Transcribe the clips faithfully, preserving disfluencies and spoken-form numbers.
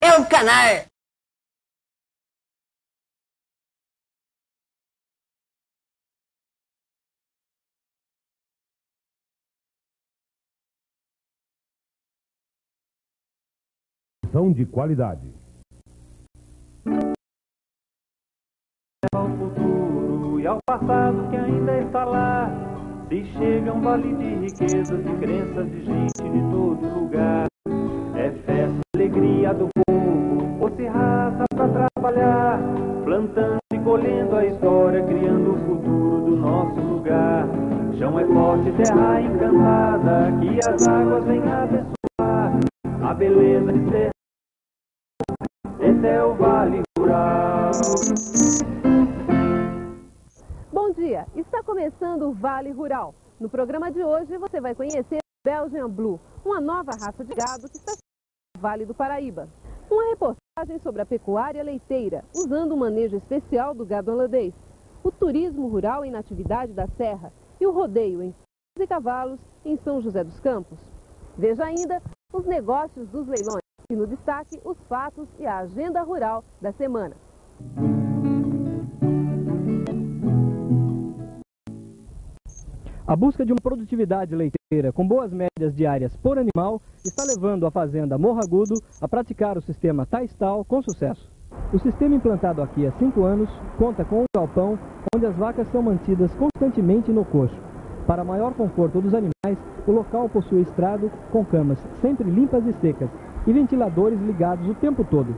é um canalha. De qualidade. Ao futuro e ao passado que ainda está lá, se chega um vale de riquezas e crenças de gente de todo lugar. É festa, alegria do povo, ou se raça pra trabalhar, plantando e colhendo a história, criando o futuro do nosso lugar. Chão é forte, terra encantada, que as águas vêm abençoar a beleza de ser. Esse é o Vale Rural. Bom dia, está começando o Vale Rural. No programa de hoje você vai conhecer o Belgian Blue, uma nova raça de gado que está no Vale do Paraíba. Uma reportagem sobre a pecuária leiteira, usando um manejo especial do gado holandês, o turismo rural em Natividade da Serra e o rodeio em e cavalos em São José dos Campos. Veja ainda os negócios dos leilões. E no destaque, os fatos e a agenda rural da semana. A busca de uma produtividade leiteira com boas médias diárias por animal está levando a fazenda Morro Agudo a praticar o sistema Taistal com sucesso. O sistema implantado aqui há cinco anos conta com um galpão onde as vacas são mantidas constantemente no coxo. Para maior conforto dos animais, o local possui estrado com camas sempre limpas e secas e ventiladores ligados o tempo todo.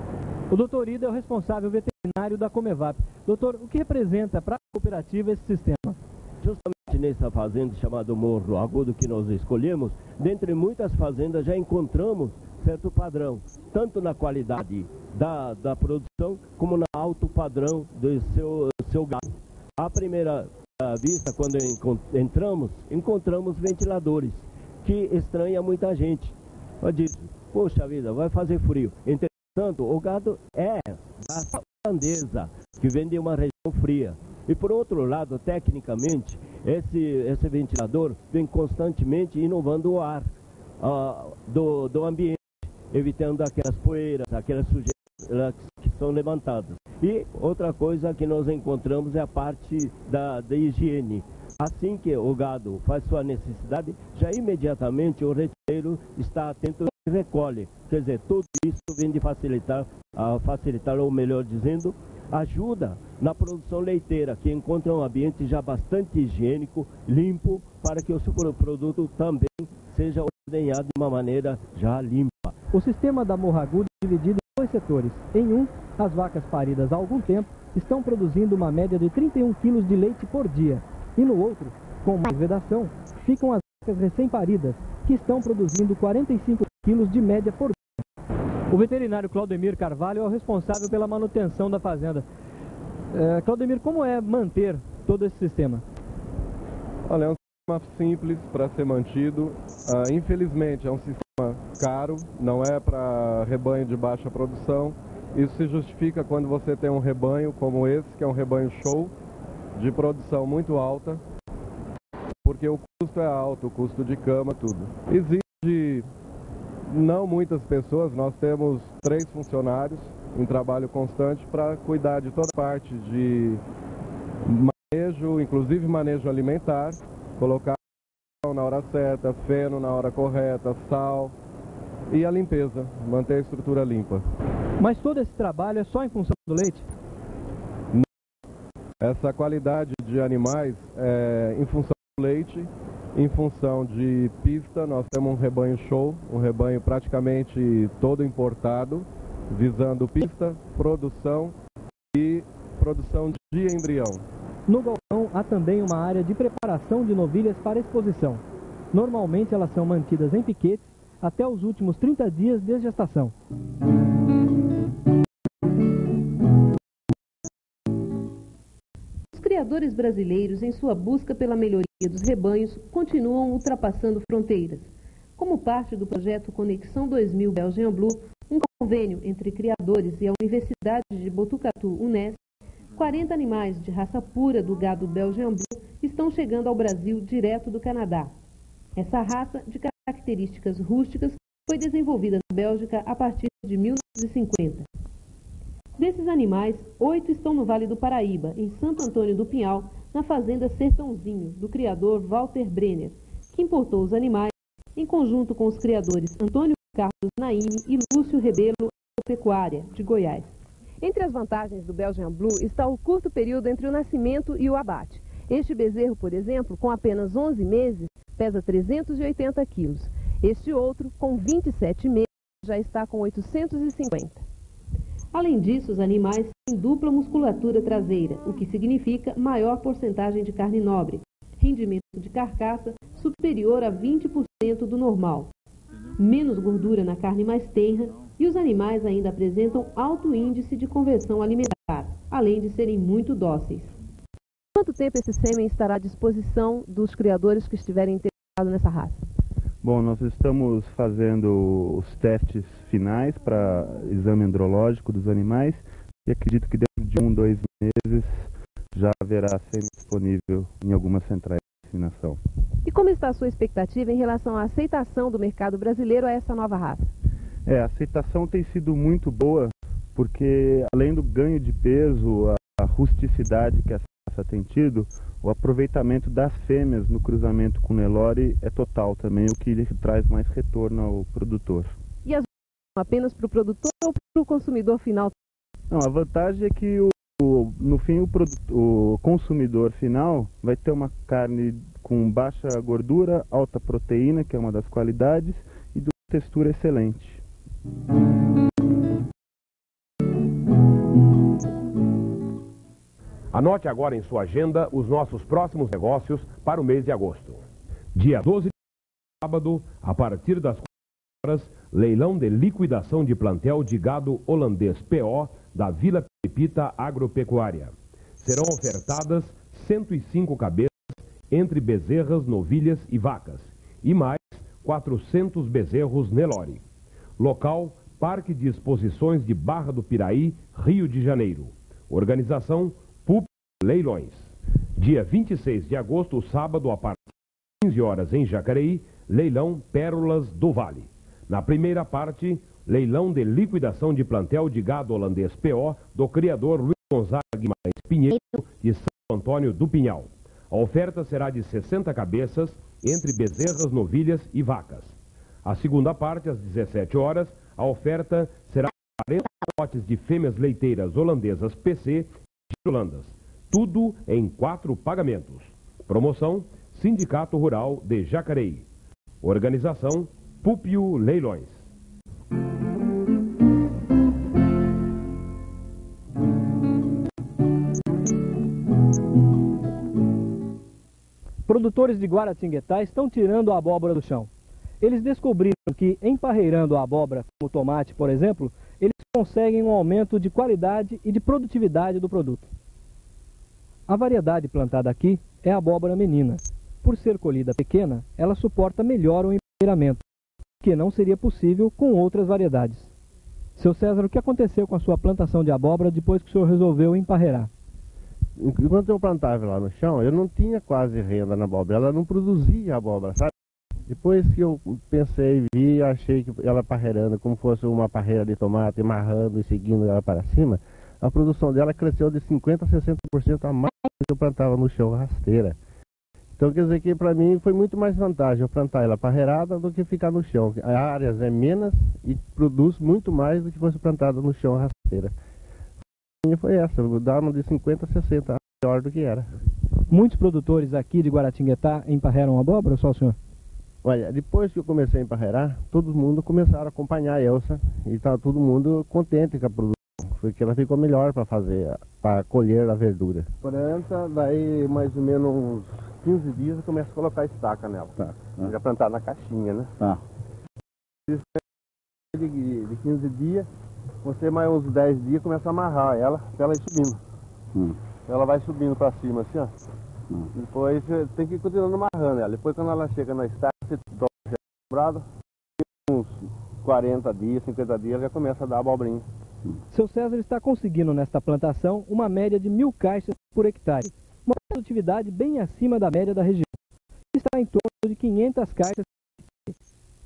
O doutor Ida é o responsável veterinário da Comevap. Doutor, o que representa para a cooperativa esse sistema? Justamente nessa fazenda chamada Morro Agudo que nós escolhemos, dentre muitas fazendas já encontramos certo padrão, tanto na qualidade da, da produção, como no alto padrão do seu, seu gado. À primeira vista, quando entramos, encontramos ventiladores, que estranha muita gente. Eu disse, poxa vida, vai fazer frio. Entretanto, o gado é da holandesa, que vem de uma região fria. E por outro lado, tecnicamente, esse, esse ventilador vem constantemente inovando o ar uh, do, do ambiente, evitando aquelas poeiras, aquelas sujeiras que são levantadas. E outra coisa que nós encontramos é a parte da, da higiene. Assim que o gado faz sua necessidade, já imediatamente o retiro está atento e recolhe. Quer dizer, tudo isso vem de facilitar, uh, facilitar, ou melhor dizendo, ajuda na produção leiteira, que encontra um ambiente já bastante higiênico, limpo, para que o seu produto também seja ordenhado de uma maneira já limpa. O sistema da Morro Agudo é dividido em dois setores. Em um, as vacas paridas há algum tempo estão produzindo uma média de trinta e um quilos de leite por dia. E no outro, com mais vedação, ficam as vacas recém-paridas, que estão produzindo quarenta e cinco quilos de média por dia. O veterinário Claudemir Carvalho é o responsável pela manutenção da fazenda. É, Claudemir, como é manter todo esse sistema? Olha, é um sistema simples para ser mantido. Ah, infelizmente, é um sistema caro, não é para rebanho de baixa produção. Isso se justifica quando você tem um rebanho como esse, que é um rebanho show, de produção muito alta, porque o custo é alto, o custo de cama, tudo. Exige não muitas pessoas, nós temos três funcionários em trabalho constante para cuidar de toda parte de manejo, inclusive manejo alimentar, colocar na hora certa, feno na hora correta, sal e a limpeza, manter a estrutura limpa. Mas todo esse trabalho é só em função do leite? Essa qualidade de animais é em função do leite, em função de pista. Nós temos um rebanho show, um rebanho praticamente todo importado, visando pista, produção e produção de embrião. No galpão há também uma área de preparação de novilhas para exposição. Normalmente elas são mantidas em piquetes até os últimos trinta dias de gestação. Os criadores brasileiros, em sua busca pela melhoria dos rebanhos, continuam ultrapassando fronteiras. Como parte do projeto Conexão dois mil Belgian Blue, um convênio entre criadores e a Universidade de Botucatu, Unesp, quarenta animais de raça pura do gado Belgian Blue estão chegando ao Brasil direto do Canadá. Essa raça, de características rústicas, foi desenvolvida na Bélgica a partir de mil novecentos e cinquenta. Desses animais, oito estão no Vale do Paraíba, em Santo Antônio do Pinhal, na fazenda Sertãozinho, do criador Walter Brenner, que importou os animais em conjunto com os criadores Antônio Carlos Naime e Lúcio Rebelo Agropecuária, de Goiás. Entre as vantagens do Belgian Blue está o curto período entre o nascimento e o abate. Este bezerro, por exemplo, com apenas onze meses, pesa trezentos e oitenta quilos. Este outro, com vinte e sete meses, já está com oitocentos e cinquenta. Além disso, os animais têm dupla musculatura traseira, o que significa maior porcentagem de carne nobre, rendimento de carcaça superior a vinte por cento do normal, menos gordura na carne mais tenra, e os animais ainda apresentam alto índice de conversão alimentar, além de serem muito dóceis. Quanto tempo esse sêmen estará à disposição dos criadores que estiverem interessados nessa raça? Bom, nós estamos fazendo os testes finais para exame andrológico dos animais e acredito que dentro de um, dois meses já haverá sêmen disponível em algumas centrais de inseminação. E como está a sua expectativa em relação à aceitação do mercado brasileiro a essa nova raça? É, a aceitação tem sido muito boa, porque além do ganho de peso, a rusticidade que essa raça tem tido, o aproveitamento das fêmeas no cruzamento com o Nelore é total também, o que traz mais retorno ao produtor. E as vantagens apenas para o produtor ou para o consumidor final? Não, a vantagem é que o, o, no fim o, o consumidor final vai ter uma carne com baixa gordura, alta proteína, que é uma das qualidades, e de textura excelente. Anote agora em sua agenda os nossos próximos negócios para o mês de agosto. Dia doze de sábado, a partir das quatro horas, leilão de liquidação de plantel de gado holandês P O da Vila Pepita Agropecuária. Serão ofertadas cento e cinco cabeças entre bezerras, novilhas e vacas, e mais quatrocentos bezerros Nelore. Local, Parque de Exposições de Barra do Piraí, Rio de Janeiro. Organização, Leilões. Dia vinte e seis de agosto, sábado, a partir das quinze horas em Jacareí, leilão Pérolas do Vale. Na primeira parte, leilão de liquidação de plantel de gado holandês P O do criador Luiz Gonzaga Guimarães Pinheiro, de Santo Antônio do Pinhal. A oferta será de sessenta cabeças entre bezerras, novilhas e vacas. A segunda parte, às dezessete horas, a oferta será de quarenta lotes de fêmeas leiteiras holandesas P C de Holandas. Tudo em quatro pagamentos. Promoção Sindicato Rural de Jacareí. Organização Púpio Leilões. Produtores de Guaratinguetá estão tirando a abóbora do chão. Eles descobriram que, emparreirando a abóbora, como o tomate, por exemplo, eles conseguem um aumento de qualidade e de produtividade do produto. A variedade plantada aqui é a abóbora menina. Por ser colhida pequena, ela suporta melhor o emparreiramento, que não seria possível com outras variedades. Seu César, o que aconteceu com a sua plantação de abóbora depois que o senhor resolveu emparreirar? Enquanto eu plantava lá no chão, eu não tinha quase renda na abóbora, ela não produzia abóbora, sabe? Depois que eu pensei, vi, achei que ela parreirando, como fosse uma parreira de tomate, amarrando e seguindo ela para cima, a produção dela cresceu de cinquenta a sessenta por cento a mais do que eu plantava no chão rasteira. Então quer dizer que para mim foi muito mais vantagem eu plantar ela parreirada do que ficar no chão. A áreas é menos e produz muito mais do que fosse plantada no chão rasteira. A minha foi essa, dava de cinquenta a sessenta, melhor do que era. Muitos produtores aqui de Guaratinguetá emparreiram abóbora, ou só o senhor? Olha, depois que eu comecei a emparreirar, todo mundo começaram a acompanhar a Elsa e estava todo mundo contente com a produção. Porque ela ficou melhor para fazer, para colher a verdura. Planta, daí mais ou menos uns quinze dias eu começo a colocar estaca nela. Tá, tá. Já plantar na caixinha, né? Tá. De, de quinze dias, você mais uns dez dias começa a amarrar ela, para ela ir subindo. Hum. Ela vai subindo para cima assim, ó. Hum. Depois você tem que ir continuando amarrando ela. Depois quando ela chega na estaca, você dobra dobrado, uns quarenta dias, cinquenta dias, já começa a dar abobrinha. Seu César está conseguindo nesta plantação uma média de mil caixas por hectare, uma produtividade bem acima da média da região. Está em torno de quinhentas caixas por hectare.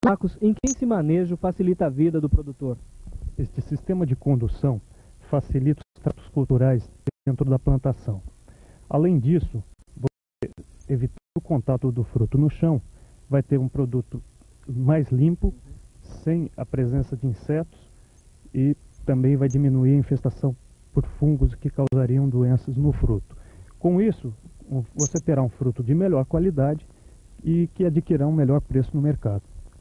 Marcos, em que esse manejo facilita a vida do produtor? Este sistema de condução facilita os tratos culturais dentro da plantação. Além disso, você, evitando o contato do fruto no chão, vai ter um produto mais limpo, sem a presença de insetos, e também vai diminuir a infestação por fungos que causariam doenças no fruto. Com isso, você terá um fruto de melhor qualidade e que adquirirá um melhor preço no mercado.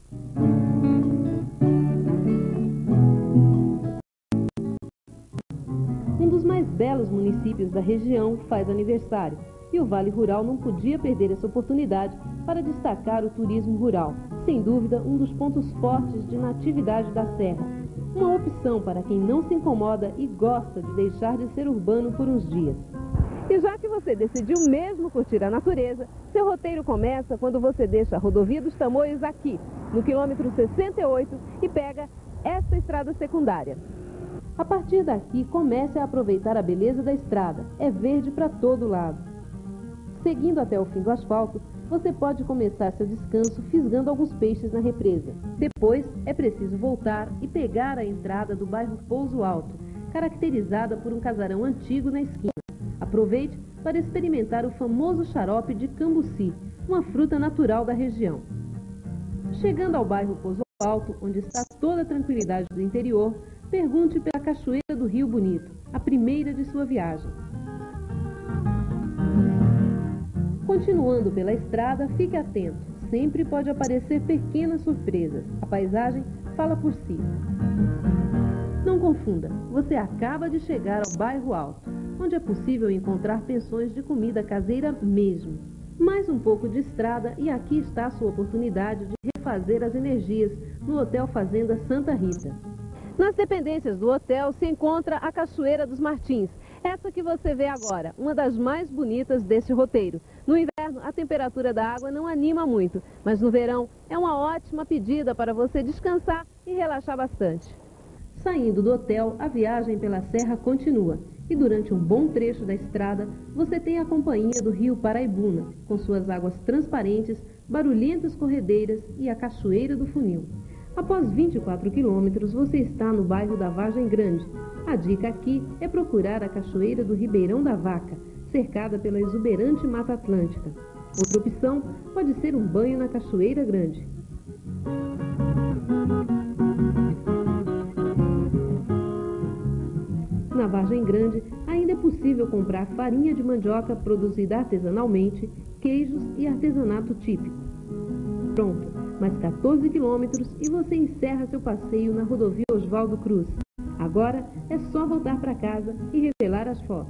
Um dos mais belos municípios da região faz aniversário e o Vale Rural não podia perder essa oportunidade para destacar o turismo rural, sem dúvida um dos pontos fortes de natividade da Serra. Uma opção para quem não se incomoda e gosta de deixar de ser urbano por uns dias. E já que você decidiu mesmo curtir a natureza, seu roteiro começa quando você deixa a rodovia dos Tamoios aqui, no quilômetro sessenta e oito, e pega esta estrada secundária. A partir daqui, comece a aproveitar a beleza da estrada. É verde para todo lado. Seguindo até o fim do asfalto, você pode começar seu descanso fisgando alguns peixes na represa. Depois, é preciso voltar e pegar a entrada do bairro Pouso Alto, caracterizada por um casarão antigo na esquina. Aproveite para experimentar o famoso xarope de cambuci, uma fruta natural da região. Chegando ao bairro Pouso Alto, onde está toda a tranquilidade do interior, pergunte pela Cachoeira do Rio Bonito, a primeira de sua viagem. Continuando pela estrada, fique atento. Sempre pode aparecer pequenas surpresas. A paisagem fala por si. Não confunda, você acaba de chegar ao bairro Alto, onde é possível encontrar pensões de comida caseira mesmo. Mais um pouco de estrada e aqui está a sua oportunidade de refazer as energias no Hotel Fazenda Santa Rita. Nas dependências do hotel se encontra a Cachoeira dos Martins, essa que você vê agora, uma das mais bonitas deste roteiro. No inverno, a temperatura da água não anima muito, mas no verão é uma ótima pedida para você descansar e relaxar bastante. Saindo do hotel, a viagem pela serra continua e durante um bom trecho da estrada você tem a companhia do rio Paraibuna, com suas águas transparentes, barulhentas corredeiras e a Cachoeira do Funil. Após vinte e quatro quilômetros, você está no bairro da Vargem Grande. A dica aqui é procurar a Cachoeira do Ribeirão da Vaca, cercada pela exuberante Mata Atlântica. Outra opção pode ser um banho na Cachoeira Grande. Na Vargem Grande, ainda é possível comprar farinha de mandioca produzida artesanalmente, queijos e artesanato típico. Pronto! Mais quatorze quilômetros e você encerra seu passeio na rodovia Oswaldo Cruz. Agora é só voltar para casa e revelar as fotos.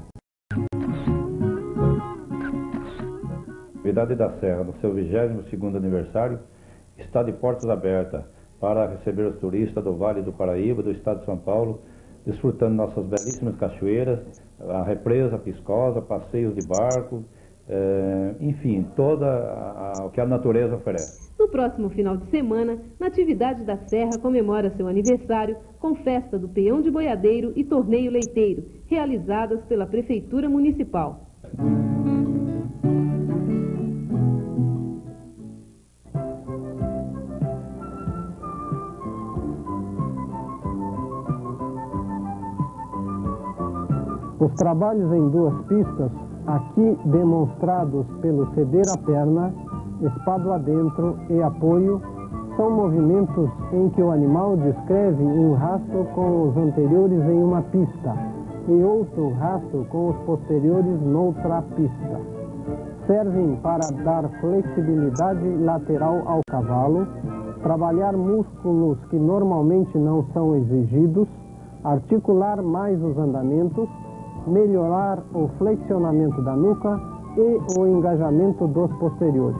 A Cidade da Serra, no seu vigésimo segundo aniversário, está de portas abertas para receber os turistas do Vale do Paraíba, do estado de São Paulo, desfrutando nossas belíssimas cachoeiras, a represa Piscosa, passeios de barco, é, enfim, toda a, a, o que a natureza oferece. No próximo final de semana, Natividade da Serra comemora seu aniversário com festa do peão de boiadeiro e torneio leiteiro, realizadas pela Prefeitura Municipal. Os trabalhos em duas pistas, aqui demonstrados pelo ceder a perna, espado adentro e apoio, são movimentos em que o animal descreve um rastro com os anteriores em uma pista e outro rastro com os posteriores noutra pista. Servem para dar flexibilidade lateral ao cavalo, trabalhar músculos que normalmente não são exigidos, articular mais os andamentos, melhorar o flexionamento da nuca e o engajamento dos posteriores.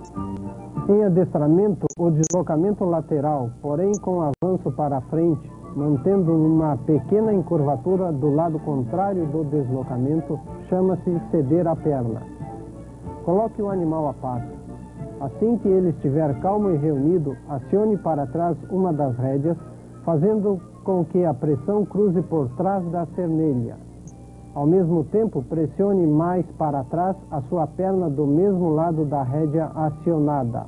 Em adestramento, o deslocamento lateral, porém com avanço para frente mantendo uma pequena encurvatura do lado contrário do deslocamento, chama-se ceder a perna. Coloque o animal a passo. Assim que ele estiver calmo e reunido, acione para trás uma das rédeas, fazendo com que a pressão cruze por trás da cernelha. Ao mesmo tempo, pressione mais para trás a sua perna do mesmo lado da rédea acionada.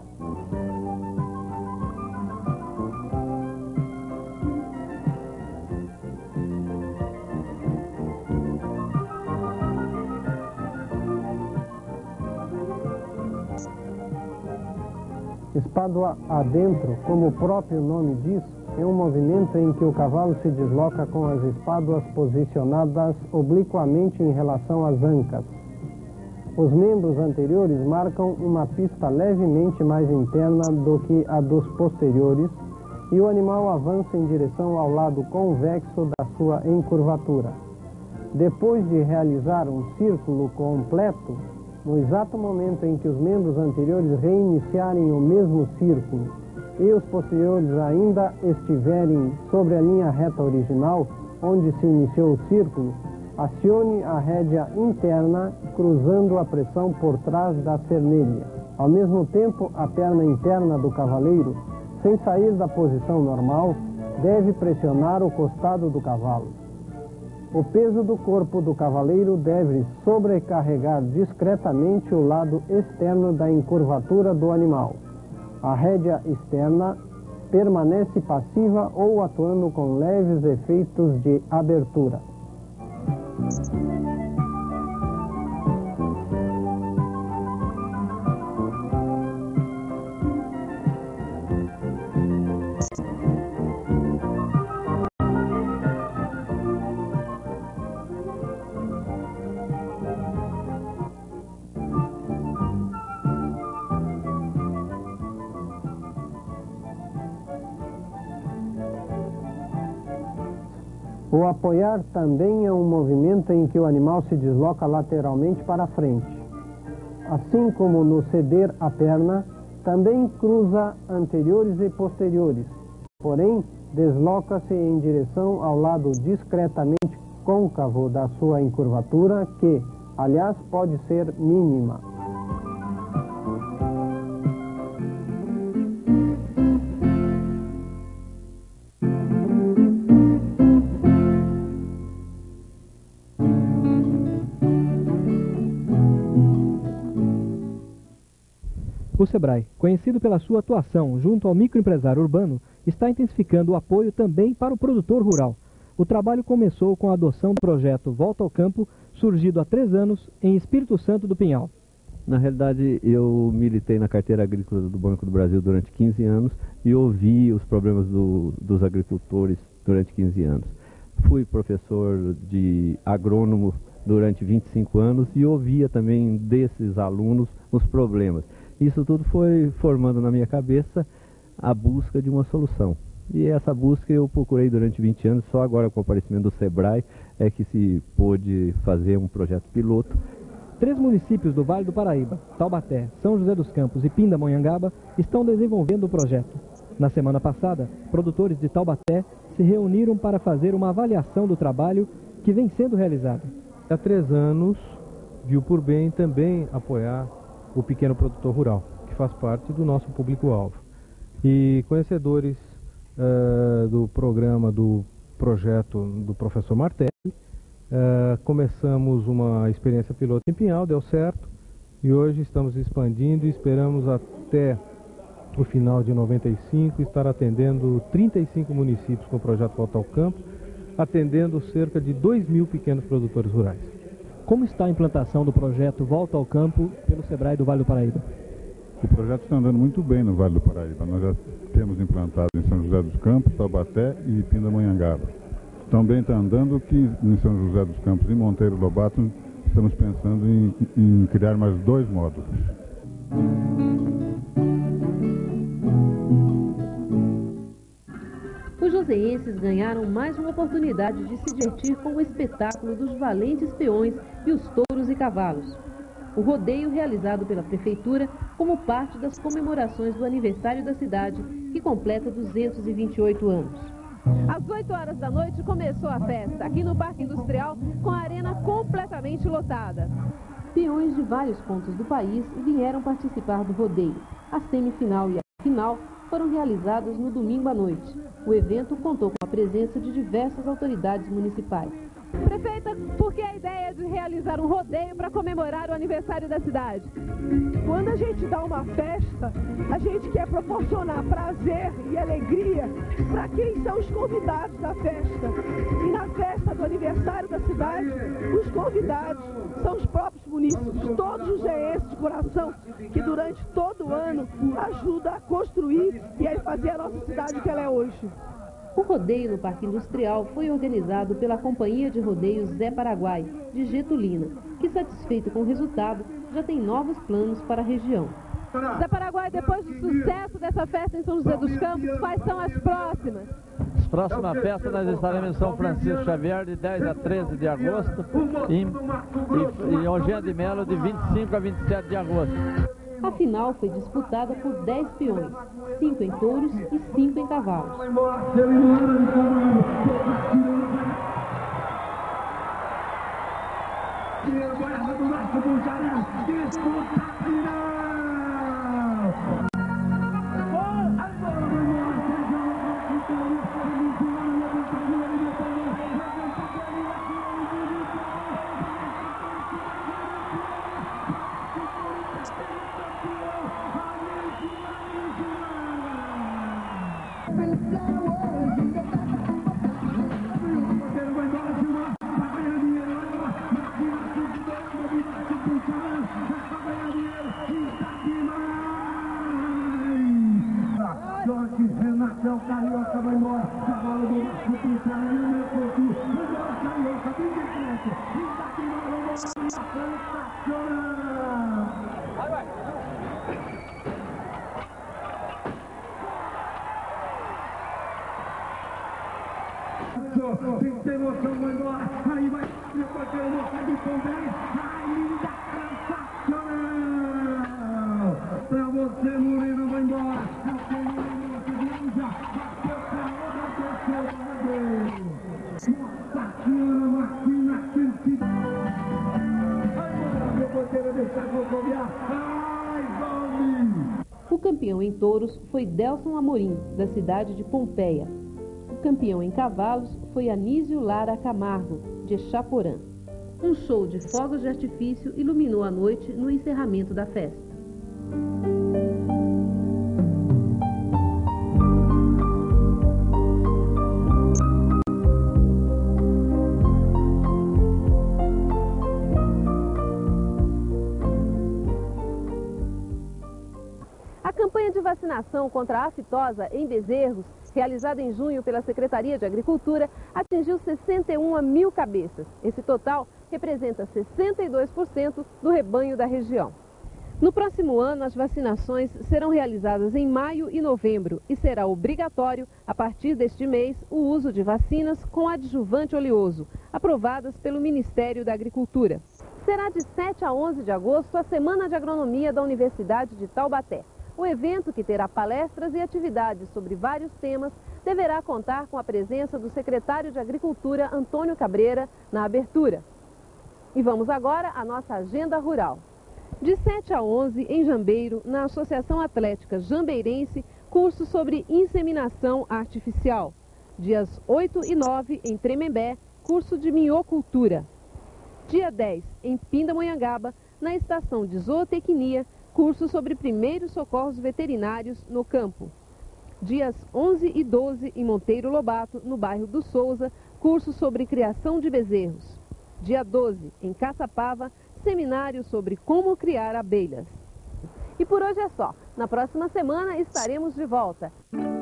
Espádua adentro, como o próprio nome diz, é um movimento em que o cavalo se desloca com as espáduas posicionadas obliquamente em relação às ancas. Os membros anteriores marcam uma pista levemente mais interna do que a dos posteriores e o animal avança em direção ao lado convexo da sua encurvatura. Depois de realizar um círculo completo, no exato momento em que os membros anteriores reiniciarem o mesmo círculo e os posteriores ainda estiverem sobre a linha reta original, onde se iniciou o círculo, acione a rédea interna, cruzando a pressão por trás da cernelha. Ao mesmo tempo, a perna interna do cavaleiro, sem sair da posição normal, deve pressionar o costado do cavalo. O peso do corpo do cavaleiro deve sobrecarregar discretamente o lado externo da encurvatura do animal. A rédea externa permanece passiva ou atuando com leves efeitos de abertura. O apoiar também é um movimento em que o animal se desloca lateralmente para frente. Assim como no ceder a perna, também cruza anteriores e posteriores, porém desloca-se em direção ao lado discretamente côncavo da sua encurvatura, que, aliás, pode ser mínima. O SEBRAE, conhecido pela sua atuação junto ao microempresário urbano, está intensificando o apoio também para o produtor rural. O trabalho começou com a adoção do projeto Volta ao Campo, surgido há três anos em Espírito Santo do Pinhal. Na realidade, eu militei na carteira agrícola do Banco do Brasil durante quinze anos e ouvi os problemas do, dos agricultores durante quinze anos. Fui professor de agrônomo durante vinte e cinco anos e ouvia também desses alunos os problemas. Isso tudo foi formando na minha cabeça a busca de uma solução. E essa busca eu procurei durante vinte anos, só agora com o aparecimento do SEBRAE é que se pôde fazer um projeto piloto. Três municípios do Vale do Paraíba, Taubaté, São José dos Campos e Pindamonhangaba, estão desenvolvendo o projeto. Na semana passada, produtores de Taubaté se reuniram para fazer uma avaliação do trabalho que vem sendo realizado. Há três anos, viu por bem também apoiar o pequeno produtor rural, que faz parte do nosso público-alvo. E conhecedores uh, do programa, do projeto do professor Martelli, uh, começamos uma experiência piloto em Pinhal, deu certo, e hoje estamos expandindo e esperamos até o final de noventa e cinco estar atendendo trinta e cinco municípios com o projeto Volta ao Campo, atendendo cerca de dois mil pequenos produtores rurais. Como está a implantação do projeto Volta ao Campo pelo SEBRAE do Vale do Paraíba? O projeto está andando muito bem no Vale do Paraíba. Nós já temos implantado em São José dos Campos, Taubaté e Pindamonhangaba. Também está andando que em São José dos Campos e Monteiro Lobato estamos pensando em, em criar mais dois módulos. Os joseenses ganharam mais uma oportunidade de se divertir com o espetáculo dos valentes peões e os touros e cavalos. O rodeio realizado pela Prefeitura como parte das comemorações do aniversário da cidade, que completa duzentos e vinte e oito anos. Às oito horas da noite começou a festa, aqui no Parque Industrial, com a arena completamente lotada. Peões de vários pontos do país vieram participar do rodeio. A semifinal e a final foram realizadas no domingo à noite. O evento contou com a presença de diversas autoridades municipais. Prefeita, por que a ideia de realizar um rodeio para comemorar o aniversário da cidade? Quando a gente dá uma festa, a gente quer proporcionar prazer e alegria para quem são os convidados da festa. E na festa do aniversário da cidade, os convidados são os próprios munícipes, todos os engenheiros de coração que durante todo o ano ajudam a construir e a fazer a nossa cidade o que ela é hoje. O rodeio no Parque Industrial foi organizado pela Companhia de Rodeios Zé Paraguai, de Getulina, que, satisfeito com o resultado, já tem novos planos para a região. Zé Paraguai, depois do sucesso dessa festa em São José dos Campos, quais são as próximas? As próximas festas nós estaremos em São Francisco Xavier de dez a treze de agosto e em Ogêa de Melo de vinte e cinco a vinte e sete de agosto. A final foi disputada por dez peões, cinco em touros e cinco em cavalos. Renatão Carioca vai embora, a bola do Marco Pinçar, no meu corpo, o gol Carioca, vem de frente, e daqui uma sensacional! Vai, vai! Tem que ter emoção, vai embora, aí vai, meu porteiro, moça de Pombéis, ai, linda, sensacional! Pra você, Murilo, vai embora, o campeão em touros foi Delson Amorim, da cidade de Pompeia. O campeão em cavalos foi Anísio Lara Camargo, de Chaporã. Um show de fogos de artifício iluminou a noite no encerramento da festa. A campanha de vacinação contra a aftosa em bezerros, realizada em junho pela Secretaria de Agricultura, atingiu sessenta e uma mil cabeças. Esse total representa sessenta e dois por cento do rebanho da região. No próximo ano, as vacinações serão realizadas em maio e novembro e será obrigatório, a partir deste mês, o uso de vacinas com adjuvante oleoso, aprovadas pelo Ministério da Agricultura. Será de sete a onze de agosto a Semana de Agronomia da Universidade de Taubaté. O evento, que terá palestras e atividades sobre vários temas, deverá contar com a presença do secretário de Agricultura, Antônio Cabreira, na abertura. E vamos agora à nossa agenda rural. De sete a onze, em Jambeiro, na Associação Atlética Jambeirense, curso sobre inseminação artificial. Dias oito e nove, em Tremembé, curso de minhocultura. Dia dez, em Pindamonhangaba, na Estação de Zootecnia, curso sobre primeiros socorros veterinários no campo. Dias onze e doze, em Monteiro Lobato, no bairro do Souza, curso sobre criação de bezerros. Dia doze, em Caçapava, seminário sobre como criar abelhas. E por hoje é só. Na próxima semana estaremos de volta.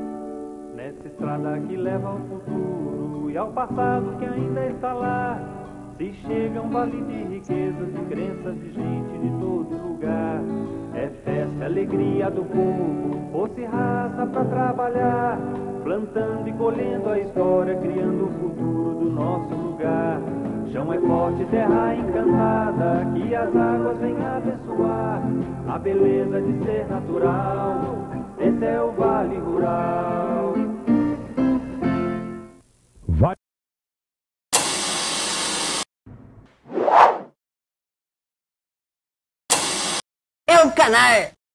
Nessa estrada que leva ao futuro e ao passado que ainda está lá, se chega um vale de riquezas e crenças de gente de todo lugar. É festa, alegria do povo, fosse raça pra trabalhar, plantando e colhendo a história, criando o futuro do nosso lugar. Chão é forte, terra encantada, que as águas vêm abençoar, a beleza de ser natural, esse é o Vale Rural. é o canal